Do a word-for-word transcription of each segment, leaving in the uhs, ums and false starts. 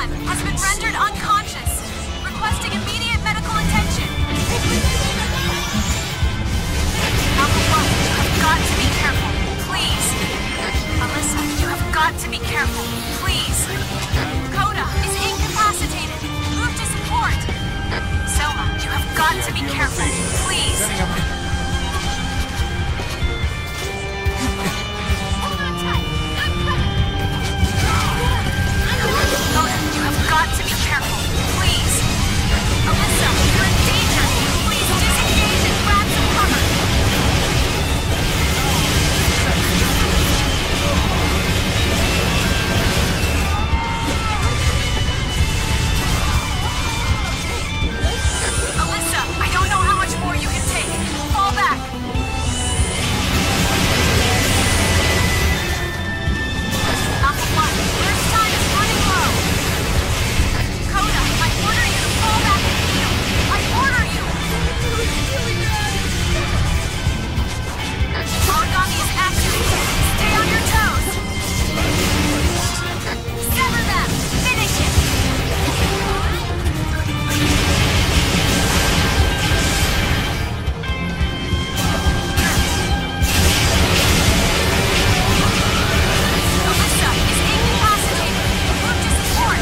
one has been rendered unconscious. Requesting immediate medical attention. Alpha one, you have got to be careful. Please. Alyssa, you have got to be careful. Please. Coda is incapacitated. Move to support. Selma, you have got to be careful. Please. Hold on tight. I'm coming. Coda, you have got to be careful. Please. Alyssa, you're in danger. Please disengage and grab some cover. Alyssa, I don't know how much more you can take. Fall back. Alpha one, burst time is running low. Coda, I order you to fall back and heal. I order you. Origami is activated. Stay on your toes. Sever them. Finish it. Alyssa is incapacitated. Move to support.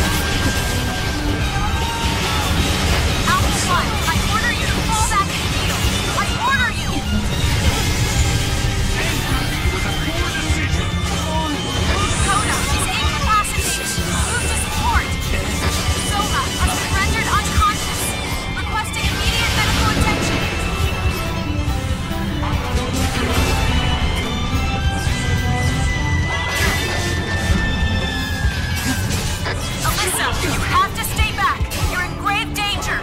Alpha one, I order you to fall back and heal. I order you. Coda is incapacitated. Move to support. Soma has been rendered unconscious. Requesting immediate medical attention. Alyssa, you have to stay back. You're in grave danger.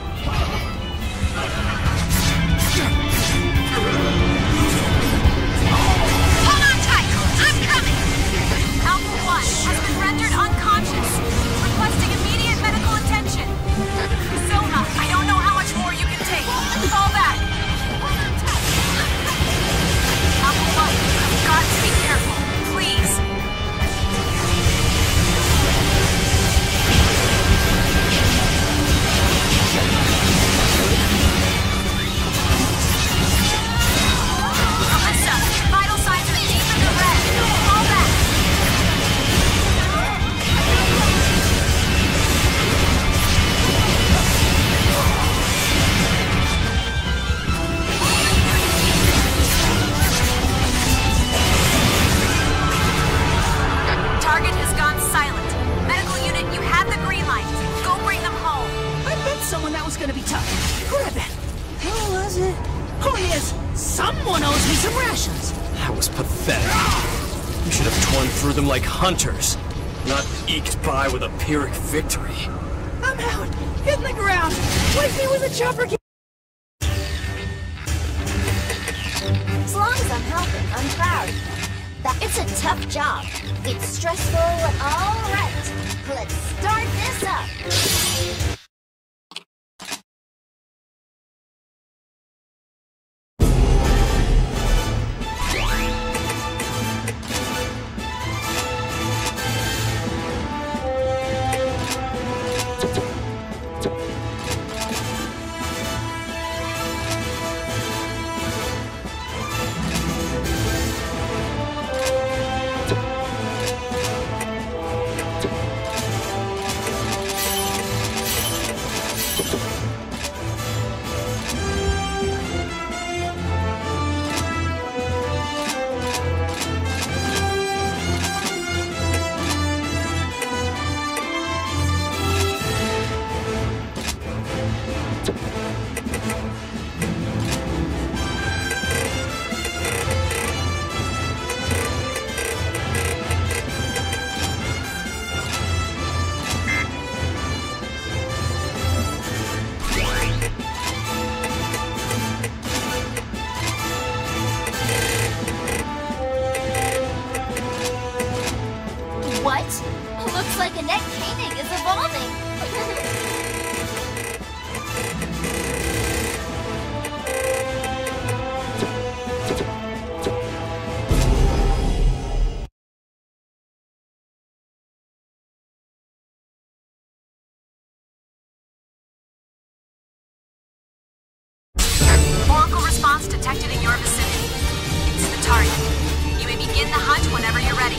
Hold on tight. I'm coming. Alpha one has been rendered unconscious. Requesting immediate medical attention. Soma, I don't know how much more you can take. Fall back. Alpha one, you have got to be careful. Please. Alyssa, vital signs are deep in the red. Fall back. Target has gone silent. Medical unit, you have the green light. Go bring them home. I bet someone that was gonna be tough. Grab it. Who was it? Oh yes, someone owes me some rations. That was pathetic. You should have torn through them like hunters, not eked by with a Pyrrhic victory. I'm out. Hitting the ground. Wake me with a chopper. As long as I'm helping, I'm proud. That it's a tough job. It's stressful. All right, let's start this up. bounce detected in your vicinity. It's the target. You may begin the hunt whenever you're ready.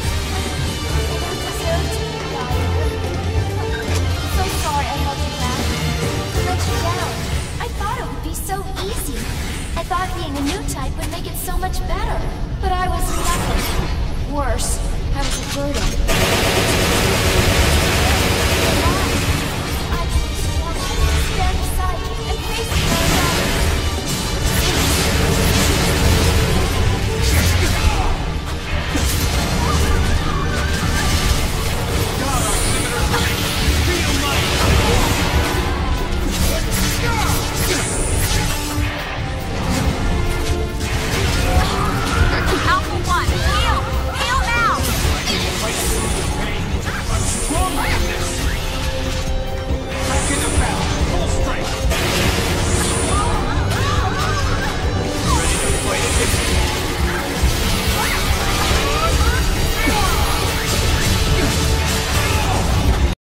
So sorry I held you back. I let you down. I thought it would be so easy. I thought being a new type would make it so much better. But I was nothing. Worse, I was a burden.